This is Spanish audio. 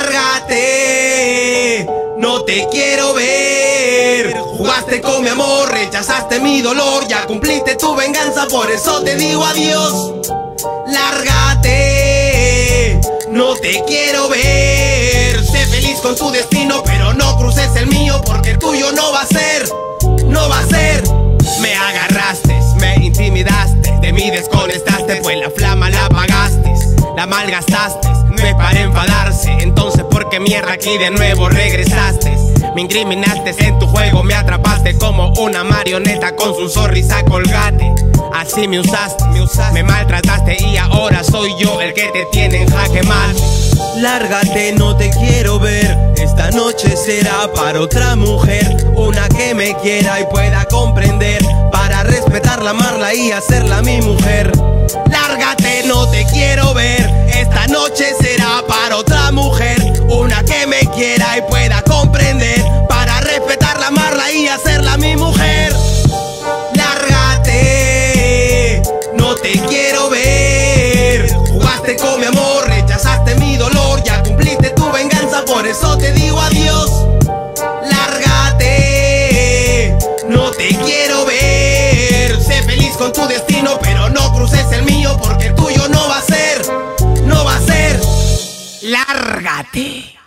Lárgate, no te quiero ver. Jugaste con mi amor, rechazaste mi dolor. Ya cumpliste tu venganza, por eso te digo adiós. Lárgate, no te quiero ver. Sé feliz con tu destino, pero no cruces el mío, porque el tuyo no va a ser, no va a ser. Me agarraste, me intimidaste, de mí desconectaste, pues la flama la apagaste, la malgastaste, me paré a enfadarse. Entonces ¿por qué mierda aquí de nuevo regresaste? Me incriminaste en tu juego, me atrapaste como una marioneta con su sonrisa colgate. Así me usaste, me maltrataste y ahora soy yo el que te tiene en jaque mate. Lárgate, no te quiero ver. Esta noche será para otra mujer, una que me quiera y pueda comprender, para respetarla, amarla y hacerla mi mujer. Lárgate, no te quiero ver. Esta noche será para otra mujer, una que me quiera y pueda comprender, para respetarla, amarla y hacerla mi mujer. Lárgate, no te quiero ver. Jugaste con mi amor, rechazaste mi dolor. Ya cumpliste tu venganza, por eso te digo adiós. Lárgate, no te quiero ver. Sé feliz con tu destino, pero no cruces el mío, porque el tuyo no va a ser, no va a ser. Lárgate.